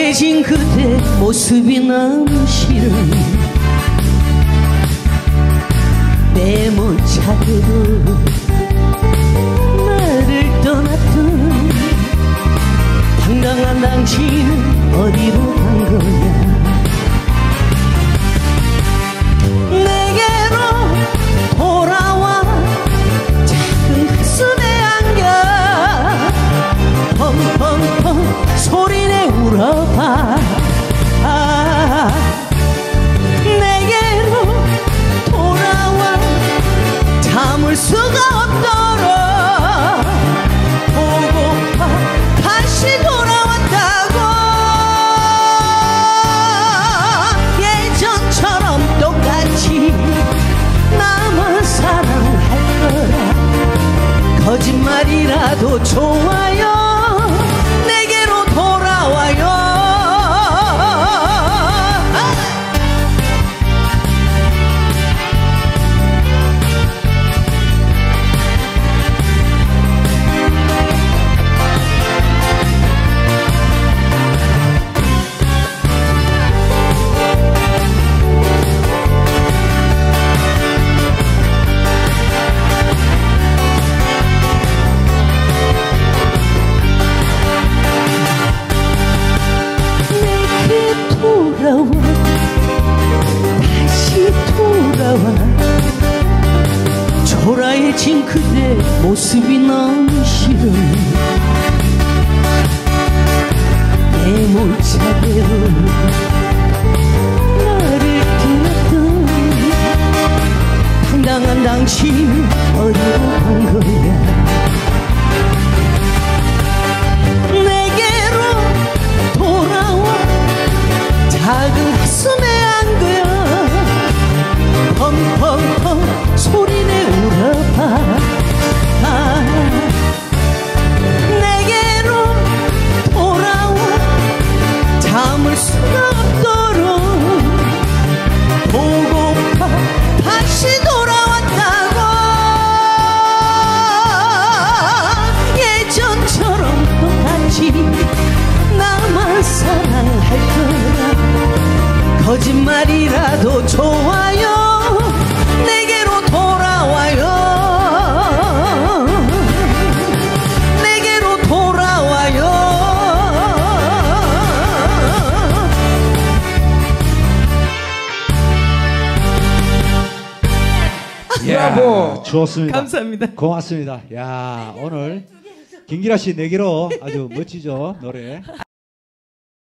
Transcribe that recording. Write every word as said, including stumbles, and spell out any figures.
초라해진 그대 모습이 너무 싫어. 내 못찾아도 나를 떠났던 당당한 당신은 어디로 간 거야. 내게로 돌아와 작은 가슴에 안겨 펑펑펑 소리내 울어봐. 아, 내게로 돌아와 참을 수가 없도록 보고파 다시 돌아왔다고. 예전처럼 똑같이 나만 사랑할 거야. 거짓말이라도 좋아요. 내게로 돌아와요. 돌아와 다시 돌아와. 초라해진 그대 모습이 너무 싫어. 내 몰차대로 나를 떠났던 당당한 당신 어디로 간 거야. 내게로 돌아와 작은 가슴에 안겨 펑펑펑 소리내 울어봐. 아, 내게로 돌아와 참을 수가 없도록 보고파 다시 돌아왔다고. 예전처럼 똑같이 나만 사랑할 거야. 거짓말이라도 좋아요. 내게로 돌아와요. 내게로 돌아와요. 브라보. 좋습니다. 감사합니다. 고맙습니다. 야, 오늘 김기라 씨 내기로 아주 멋지죠 노래.